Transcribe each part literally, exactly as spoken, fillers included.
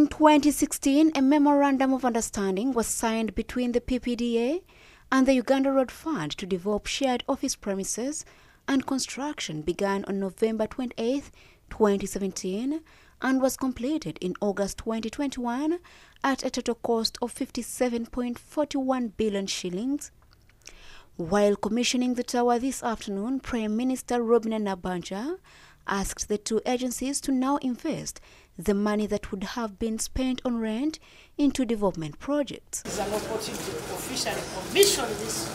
In twenty sixteen, a memorandum of understanding was signed between the P P D A and the Uganda Road Fund to develop shared office premises, and construction began on November twenty-eighth, twenty seventeen and was completed in August twenty twenty-one at a total cost of fifty-seven point four one billion shillings. While commissioning the tower this afternoon, Prime Minister Robinah Nabbanja asked the two agencies to now invest the money that would have been spent on rent into development projects. It's an opportunity to officially commission this.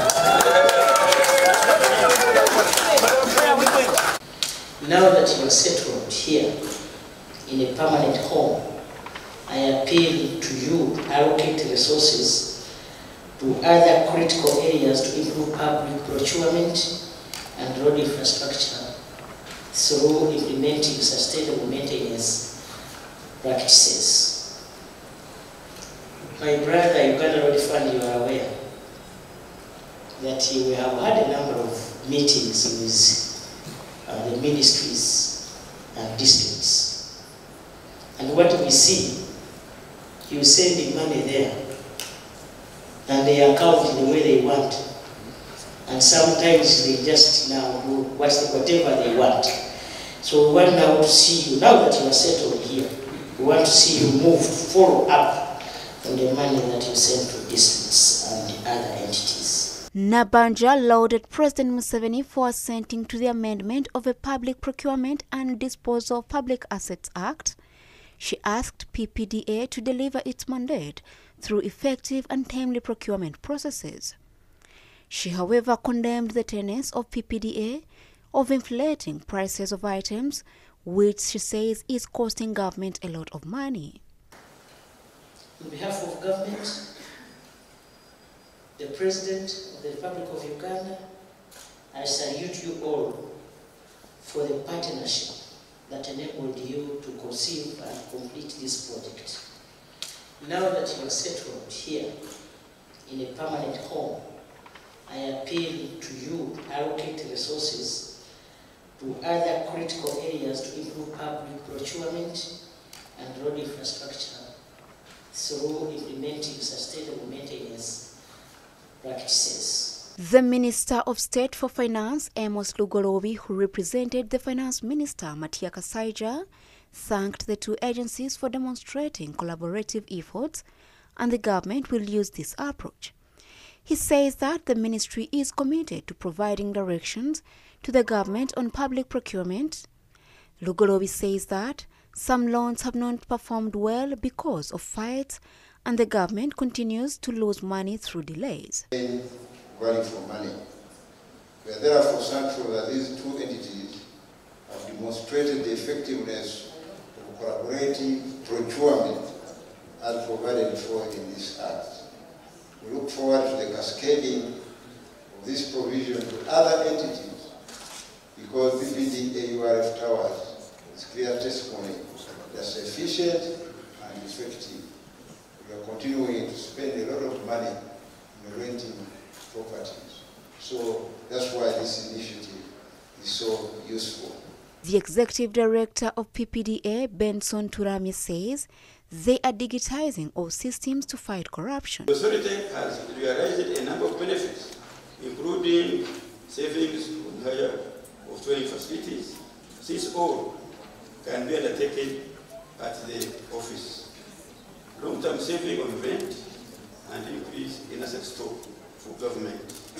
Now that you are settled here in a permanent home, I appeal to you to allocate resources to other critical areas to improve public procurement and road infrastructure through implementing sustainable maintenance practices. My brother, Uganda Road Fund, you are aware that we have had a number of meetings with uh, the ministries and districts. And what we see, you send the money there and they account in the way they want. And sometimes they just now do whatever they want. So we want now to see you, now that you are settled here, we want to see you move, follow up on the money that you send to districts and the other entities. Nabbanja lauded President Museveni for assenting to the amendment of the Public Procurement and Disposal of Public Assets Act. She asked P P D A to deliver its mandate through effective and timely procurement processes. She, however, condemned the tenets of P P D A of inflating prices of items, which she says is costing government a lot of money. On behalf of government, the President of the Republic of Uganda, I salute you all for the partnership that enabled you to conceive and complete this project. Now that you are settled here in a permanent home, I appeal to you to allocate resources to other critical areas to improve public procurement and road infrastructure through implementing sustainable maintenance practices. The Minister of State for Finance, Amos Lugolobi, who represented the Finance Minister, Matia Kasaija, thanked the two agencies for demonstrating collaborative efforts, and the government will use this approach. He says that the ministry is committed to providing directions to the government on public procurement. Lugolobi says that some loans have not performed well because of fights, and the government continues to lose money through delays. Value for money. We are therefore thankful that these two entities have demonstrated the effectiveness of collaborative procurement as provided for in this Act. We look forward to the cascading of this provision to other entities, because P P D A U R F Towers is clear testimony that efficient and effective. We are continuing to spend a lot of money in renting properties. So that's why this initiative is so useful. The Executive Director of P P D A, Benson Turami, says they are digitizing all systems to fight corruption. The authority has realized a number of benefits, including savings on hire of training facilities. These all can be undertaken at the office. Long-term saving on rent and increase in asset stock for government.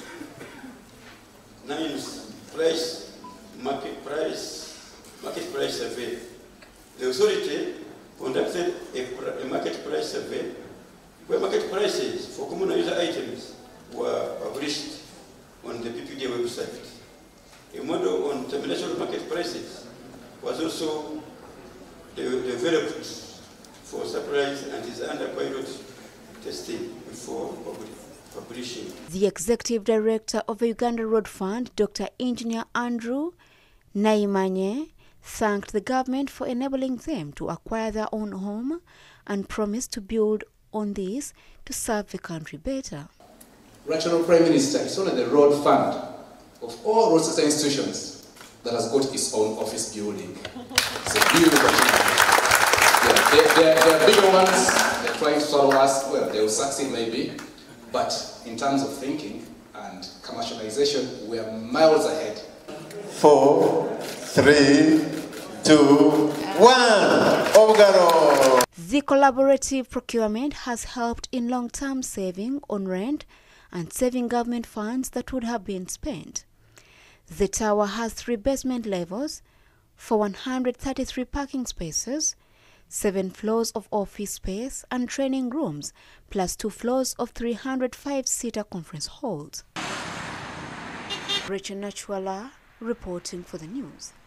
Ninth, price, market price, market price survey. The authority conducted a, a market price survey where market prices for common user items were published on the P P D A website. A model on termination of market prices was also developed for supplies and is under pilot testing before publishing. The Executive Director of the Uganda Road Fund, Doctor Engineer Andrew Naimanye, thanked the government for enabling them to acquire their own home and promised to build on this to serve the country better. National Prime Minister is only the road fund of all road sector institutions that has got its own office building. It's a beautiful thing. Yeah. They're, they're bigger ones, they're trying to swallow us. Well, they will succeed maybe, but in terms of thinking and commercialization, we are miles ahead. Four, three, two, one. Obgaro. The collaborative procurement has helped in long-term saving on rent and saving government funds that would have been spent. The tower has three basement levels for one hundred thirty-three parking spaces, seven floors of office space and training rooms, plus two floors of three hundred five-seater conference halls. Rachel Nachwala reporting for the news.